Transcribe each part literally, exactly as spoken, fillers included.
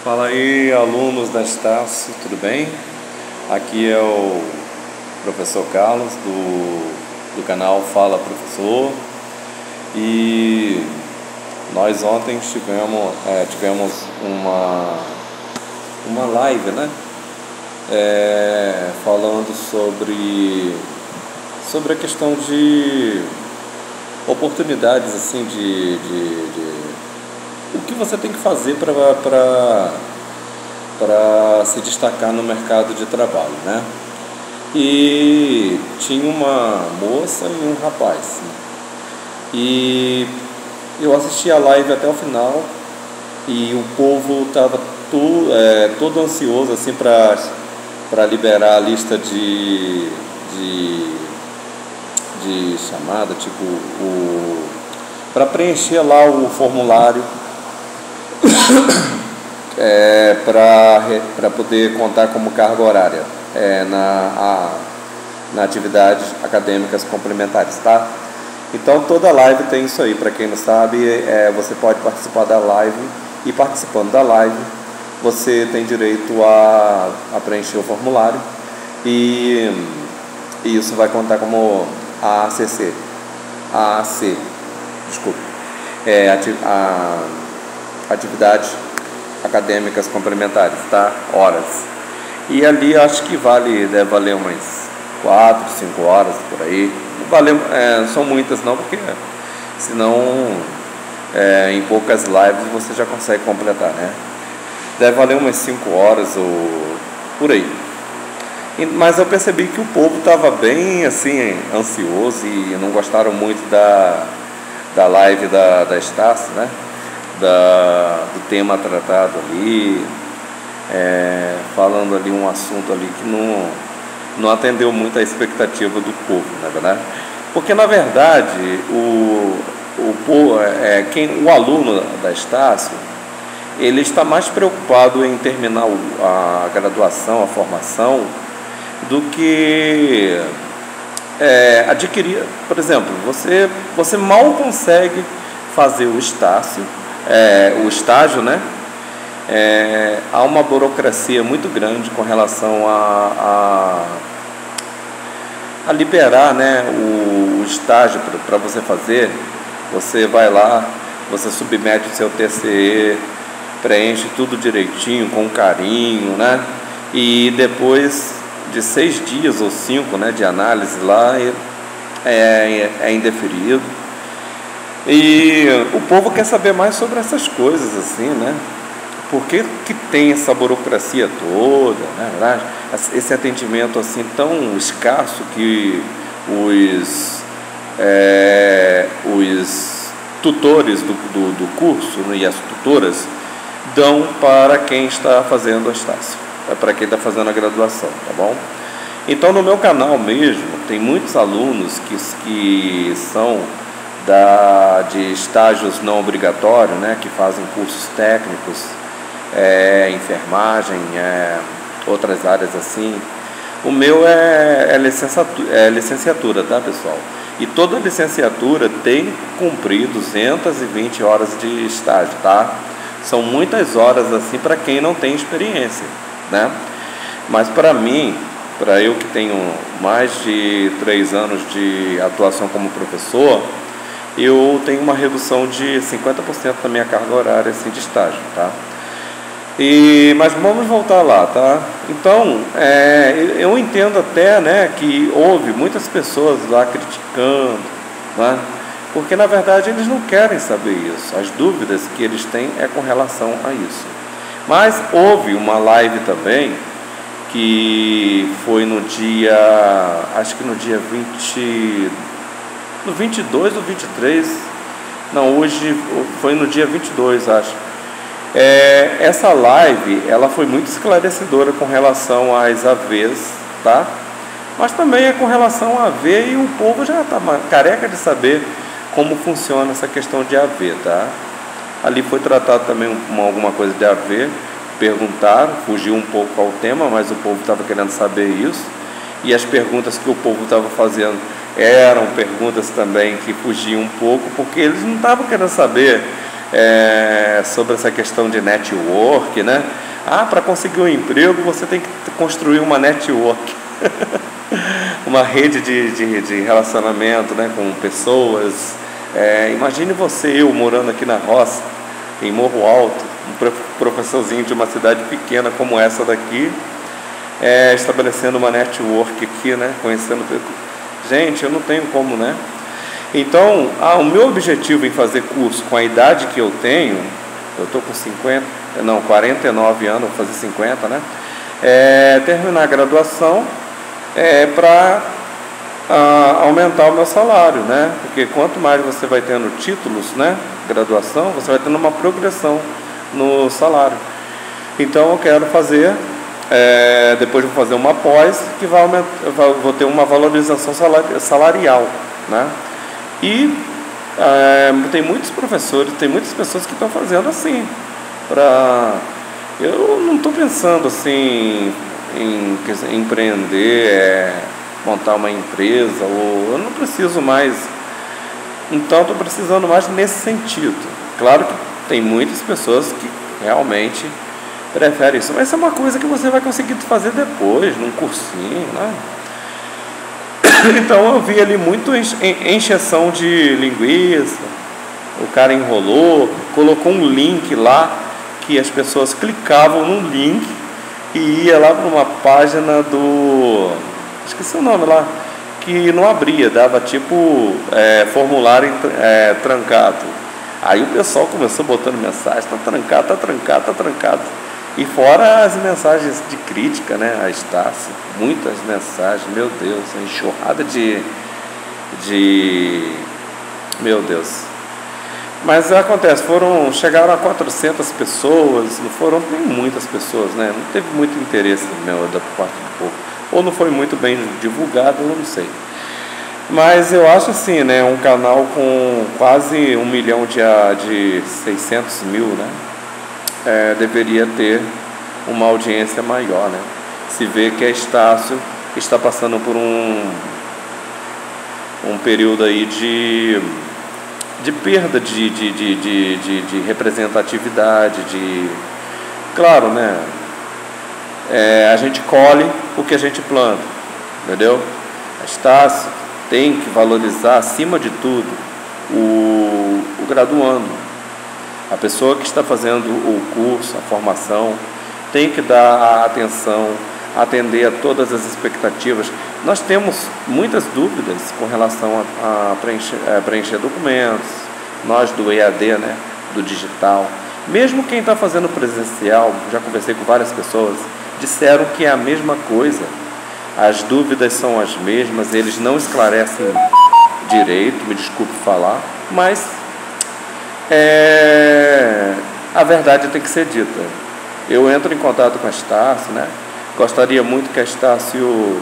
Fala aí, alunos da Estácio, tudo bem? Aqui é o professor Carlos do, do canal Fala Professor. E nós ontem tivemos, é, tivemos uma, uma live, né? É, falando sobre, sobre a questão de oportunidades, assim, de, de, de o que você tem que fazer para para se destacar no mercado de trabalho, né? E tinha uma moça e um rapaz, né? E eu assisti a live até o final e o povo estava to, é, todo ansioso assim para para liberar a lista de, de, de chamada, tipo o para preencher lá o formulário é, para poder contar como carga horária é, na, a, na atividades acadêmicas complementares, tá? Então toda live tem isso aí, para quem não sabe, é, você pode participar da live e participando da live você tem direito a, a preencher o formulário e, e isso vai contar como A A C C, A A C, desculpe, é, a, a atividades acadêmicas complementares, tá? Horas. E ali acho que vale, deve valer umas quatro, cinco horas por aí. Não vale, é, são muitas não, porque senão é, em poucas lives você já consegue completar, né? Deve valer umas cinco horas ou por aí. E, mas eu percebi que o povo estava bem assim, ansioso e não gostaram muito da, da live da, da Estácio, né? Da, do tema tratado ali, é, falando ali um assunto ali que não, não atendeu muito a expectativa do povo, não é verdade? Porque na verdade o, o, é, quem, o aluno da Estácio, ele está mais preocupado em terminar a graduação, a formação, do que é, adquirir. Por exemplo, você, você mal consegue fazer o Estácio, É, o estágio, né? É, há uma burocracia muito grande com relação a, a, a liberar, né, o, o estágio para você fazer. Você vai lá, você submete o seu T C E, preenche tudo direitinho, com carinho, né? E depois de seis dias ou cinco, né, de análise lá, é, é, é indeferido. E o povo quer saber mais sobre essas coisas, assim, né? Por que que tem essa burocracia toda, né? Verdade? Esse atendimento assim tão escasso que os, é, os tutores do, do, do curso, né, e as tutoras dão para quem está fazendo a Estácio, para quem está fazendo a graduação, tá bom? Então no meu canal mesmo tem muitos alunos que, que são Da, de estágios não obrigatórios, né, que fazem cursos técnicos, é, enfermagem, é, outras áreas assim. O meu é, é, licenciatura, é licenciatura, tá, pessoal? E toda licenciatura tem que cumprir duzentas e vinte horas de estágio, tá? São muitas horas assim para quem não tem experiência, né? Mas para mim, para eu que tenho mais de três anos de atuação como professor, eu tenho uma redução de cinquenta por cento da minha carga horária assim, de estágio, tá? E, mas vamos voltar lá, tá? Então, é, eu entendo até, né, que houve muitas pessoas lá criticando, né? Porque na verdade eles não querem saber isso. As dúvidas que eles têm é com relação a isso. Mas houve uma live também que foi no dia, acho que no dia vinte, no vinte e dois ou vinte e três, não, hoje foi no dia vinte e dois, acho. É, essa live, ela foi muito esclarecedora com relação às A Vs, tá? Mas também é com relação a A V e o povo já está careca de saber como funciona essa questão de A V, tá? Ali foi tratado também uma, alguma coisa de A V, perguntaram, fugiu um pouco ao tema, mas o povo estava querendo saber isso. E as perguntas que o povo estava fazendo eram perguntas também que fugiam um pouco, porque eles não estavam querendo saber é, sobre essa questão de network, né? Ah, para conseguir um emprego você tem que construir uma network, uma rede de, de, de relacionamento, né, com pessoas. É, imagine você, eu morando aqui na roça, em Morro Alto, um professorzinho de uma cidade pequena como essa daqui, é, estabelecendo uma network aqui, né, conhecendo... Gente, eu não tenho como, né? Então, ah, o meu objetivo em fazer curso com a idade que eu tenho, eu estou com cinquenta, não, quarenta e nove anos, vou fazer cinquenta, né? É terminar a graduação é, para ah, aumentar o meu salário, né? Porque quanto mais você vai tendo títulos, né? Graduação, você vai tendo uma progressão no salário. Então, eu quero fazer... É, depois vou fazer uma pós que vai aumentar, vou ter uma valorização salarial, né? E é, tem muitos professores, tem muitas pessoas que estão fazendo assim. Pra, eu não estou pensando assim em, em empreender, é, montar uma empresa, ou eu não preciso mais. Então estou precisando mais nesse sentido. Claro que tem muitas pessoas que realmente prefere isso, mas isso é uma coisa que você vai conseguir fazer depois, num cursinho, né? Então eu vi ali muito encheção de linguiça, o cara enrolou, colocou um link lá, que as pessoas clicavam no link e ia lá para uma página do... esqueci o nome lá, que não abria, dava tipo é, formulário é, trancado. Aí o pessoal começou botando mensagem, tá trancado, tá trancado, tá trancado. E fora as mensagens de crítica, né, a Estácio, muitas mensagens, meu Deus, uma enxurrada de, de, meu Deus. Mas acontece, foram, chegaram a quatrocentas pessoas, não foram nem muitas pessoas, né, não teve muito interesse meu, da parte do povo, ou não foi muito bem divulgado, eu não sei. Mas eu acho assim, né, um canal com quase um milhão de, de seiscentos mil, né, É, deveria ter uma audiência maior, né? Se vê que a Estácio está passando por um, um período aí de, de perda de, de, de, de, de, de representatividade, de... Claro, né? É, a gente colhe o que a gente planta, entendeu? A Estácio tem que valorizar, acima de tudo, o, o graduando. A pessoa que está fazendo o curso, a formação, tem que dar atenção, atender a todas as expectativas. Nós temos muitas dúvidas com relação a, a preencher, a preencher documentos, nós do E A D, né, do digital. Mesmo quem está fazendo presencial, já conversei com várias pessoas, disseram que é a mesma coisa. As dúvidas são as mesmas, eles não esclarecem direito, me desculpe falar, mas... É, a verdade tem que ser dita. Eu entro em contato com a Estácio, né? Gostaria muito que a Estácio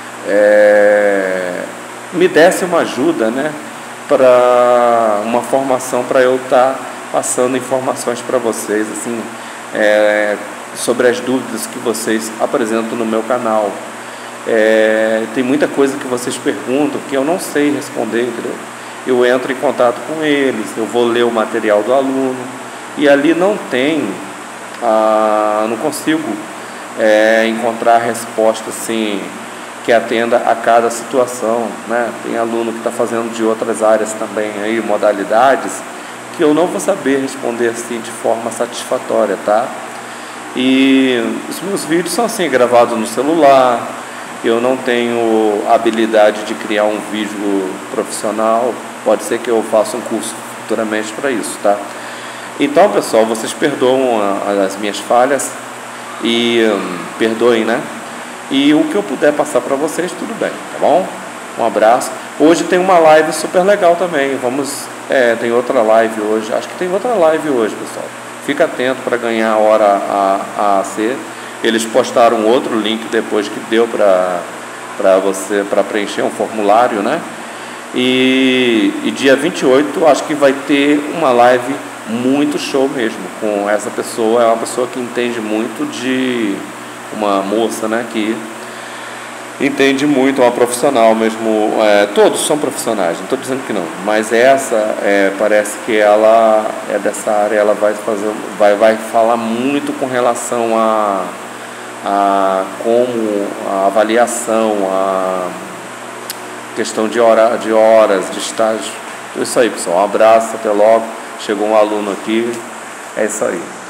é, me desse uma ajuda, né? Para uma formação, para eu estar passando informações para vocês, assim, é, sobre as dúvidas que vocês apresentam no meu canal. É, tem muita coisa que vocês perguntam que eu não sei responder, entendeu? Eu entro em contato com eles, eu vou ler o material do aluno e ali não tem, ah, não consigo é, encontrar resposta assim, que atenda a cada situação, né? Tem aluno que está fazendo de outras áreas também, aí, modalidades, que eu não vou saber responder assim de forma satisfatória, tá? E os meus vídeos são assim, gravados no celular, eu não tenho habilidade de criar um vídeo profissional. Pode ser que eu faça um curso futuramente para isso, tá? Então, pessoal, vocês perdoam a, as minhas falhas e hum, perdoem, né? E o que eu puder passar para vocês, tudo bem, tá bom? Um abraço. Hoje tem uma live super legal também. Vamos, é, tem outra live hoje. Acho que tem outra live hoje, pessoal. Fica atento para ganhar a hora a, a ser. Eles postaram outro link depois que deu para para você para preencher um formulário, né? E, e dia vinte e oito acho que vai ter uma live muito show mesmo com essa pessoa. É uma pessoa que entende muito de uma moça, né, que entende muito, é uma profissional mesmo, é, todos são profissionais, não estou dizendo que não, mas essa é, parece que ela é dessa área, ela vai fazer, vai, vai falar muito com relação a, a como a avaliação, a questão de, hora, de horas, de estágio. Isso aí, pessoal, um abraço, até logo. Chegou um aluno aqui, é isso aí.